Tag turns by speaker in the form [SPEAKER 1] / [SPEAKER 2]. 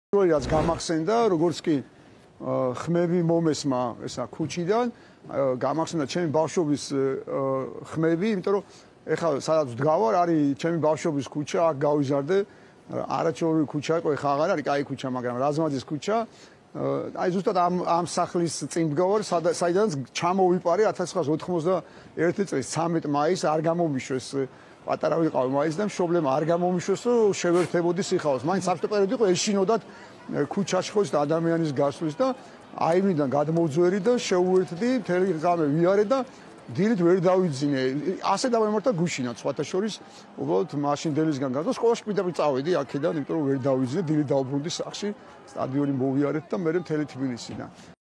[SPEAKER 1] რაც გამახსენდა, როგორც კი ხმები მომესმა ესა ქუჩიდან, გამახსენდა ჩემი ბავშვობის ხმები, იმიტომ რომ ეხლა სადაც ვდგავარ, არის ჩემი ბავშვობის ქუჩა, აქ გავიზარდე, არაჩვეულებრივი ქუჩა იყო, ეხლა აღარ არის კაი ქუჩა, მაგრამ რაზმაძის ქუჩა. აი ზუსტად ამ სახლის წინ ვდგავარ, საიდანაც ჩამოვიპარე 1991 წლის 13 მაისს არ გამომიშვეს პატარა ვიყავი მაის და მშობლებმა არ გამომიშვეს, რომ შევერთებოდი სიხარულს. მაინც საბჭოთა პერიოდი იყო, ეშინოდათ ქუჩაში ხო ადამიანის გასვლის და აივიდან გადმოვძვერი და შეუერთდი, მთელი ღამე ვიარე და დილით ვერ დავიძინე. ასე დავემართა გუშინაც, სხვათა შორის, უბრალოდ მაშინდელისგან გადავ, სკოლაში პირდაპირ წავედი აქედან, იმიტომ რომ ვერ დავიძინე, დილით დავბრუნდი სახლში, სტადიონი მოვიარეთ და მე მთელი თბილისიდან.